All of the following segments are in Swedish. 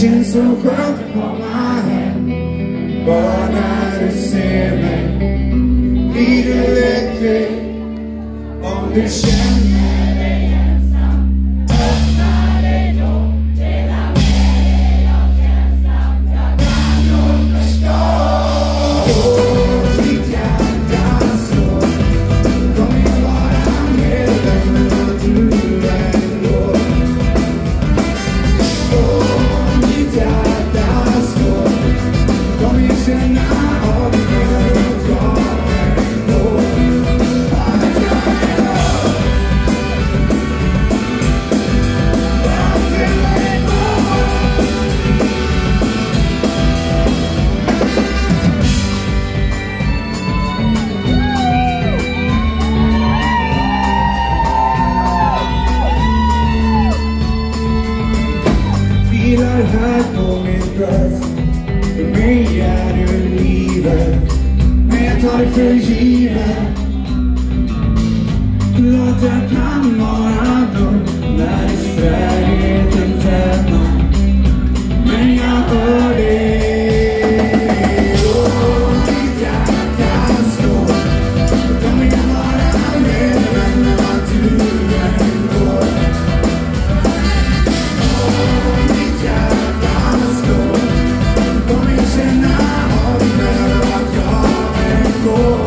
känns så skönt att komma hem. Bara när du ser mig blir du lycklig. Om du känner dig ensam, öppna dig då. Dela med dig av känslan, jag kan nog förstå. Ditt hjärta slår, kommer jag vara med vem vad du ändå. Ditt hjärta slår, kommer jag känna av dig vad jag ändå. Filar här på mitt bröst, för mig är du livet, men jag tar det för givet. Låt jag kan vara dum när det strägheten tävlar, men jag hör dig. Ditt hjärta slår, kommer jag vara med vem vad du ändå. Ditt hjärta slår, kommer jag känna av dig vad jag ändå.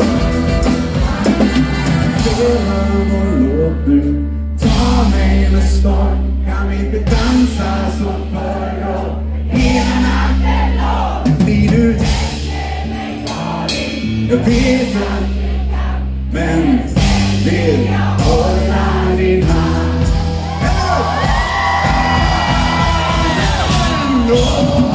Ta mig med start, kan vi inte dansa så för jag hela natten lång. Blir du mig farlig, jag vet att men vill jag hålla din hand.